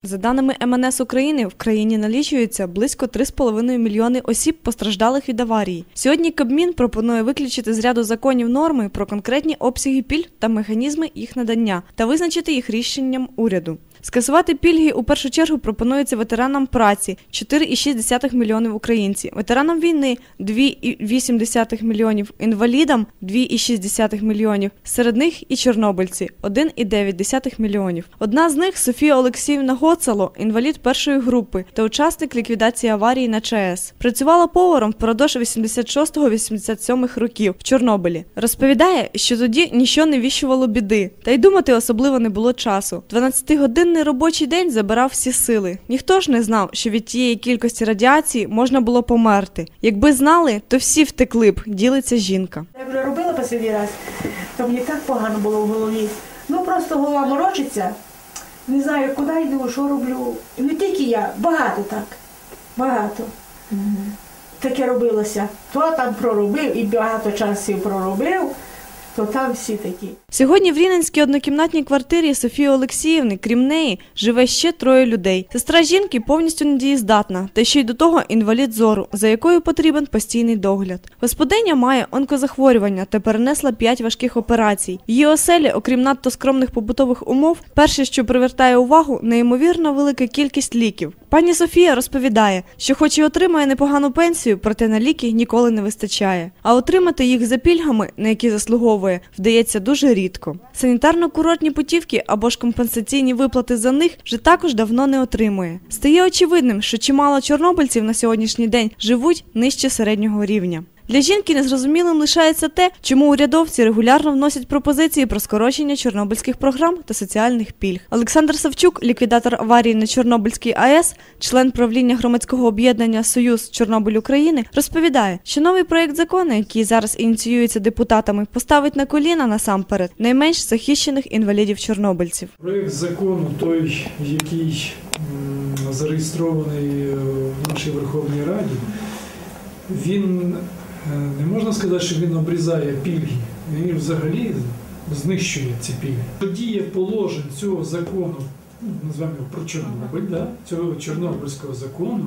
За даними МНС України, в країні налічується близько 3,5 мільйони осіб, постраждалих від аварії. Сьогодні Кабмін пропонує виключити з ряду законів норми про конкретні обсяги пільг та механізми їх надання та визначити їх рішенням уряду. Скасувати пільги у першу чергу пропонується ветеранам праці – 4,6 мільйонів українців, ветеранам війни – 2,8 мільйонів, інвалідам – 2,6 мільйонів, серед них і чорнобильці – 1,9 мільйонів. Одна з них – Софія Олексіївна Гоцало, інвалід першої групи та учасник ліквідації аварії на ЧАЕС. Працювала поваром впродовж 86-87 років в Чорнобилі. Розповідає, що тоді ніщо не віщувало біди, та й думати особливо не було часу. 12-годинний робочий день забирав всі сили. Ніхто ж не знав, що від тієї кількості радіації можна було померти. Якби знали, то всі втекли б, ділиться жінка. Я вже робила останній раз, то мені так погано було в голові. Просто голова морочиться, не знаю, куди йду, що роблю. І не тільки я, багато так, багато. Таке робилося. То там проробив і багато часів проробив, то там всі такі. Сьогодні в рівненській однокімнатній квартирі Софії Олексіївни, крім неї, живе ще 3 людей. Сестра жінки повністю недієздатна, та ще й до того інвалід зору, за якою потрібен постійний догляд. Господиня має онкозахворювання та перенесла 5 важких операцій. В її оселі, окрім надто скромних побутових умов, перше, що привертає увагу – неймовірно велика кількість ліків. Пані Софія розповідає, що хоч і отримує непогану пенсію, проте на ліки ніколи не вистачає. А отримати їх за пільгами, на які заслуговує, вдається дуже рідко. Санітарно-курортні путівки або ж компенсаційні виплати за них вже також давно не отримує. Стає очевидним, що чимало чорнобильців на сьогоднішній день живуть нижче середнього рівня. Для жінки незрозумілим лишається те, чому урядовці регулярно вносять пропозиції про скорочення чорнобильських програм та соціальних пільг. Олександр Савчук, ліквідатор аварії на Чорнобильській АЕС, член правління громадського об'єднання «Союз Чорнобиль України», розповідає, що новий проєкт закону, який зараз ініціюється депутатами, поставить на коліна насамперед найменш захищених інвалідів-чорнобильців. Проєкт закону той, який зареєстрований в нашій Верховній Раді, він, не можна сказати, що він обрізає пільги, він взагалі знищує ці пільги. Дія положень цього закону, називаємо його про Чорнобиль, цього Чорнобильського закону,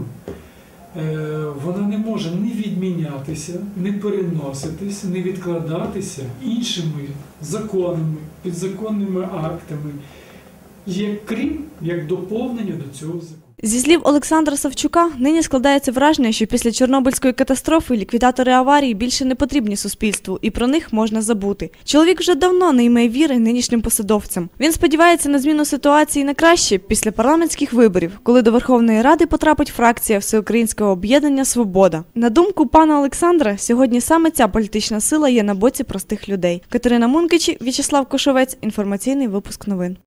вона не може ні відмінятися, ні переноситися, ні відкладатися іншими законами, підзаконними актами, крім як доповнення до цього закону. Зі слів Олександра Савчука, нині складається враження, що після Чорнобильської катастрофи ліквідатори аварії більше не потрібні суспільству, і про них можна забути. Чоловік вже давно не має віри нинішнім посадовцям. Він сподівається на зміну ситуації на краще після парламентських виборів, коли до Верховної Ради потрапить фракція Всеукраїнського об'єднання «Свобода». На думку пана Олександра, сьогодні саме ця політична сила є на боці простих людей. Катерина Мункичі, В'ячеслав Кошовець, інформаційний випуск новин.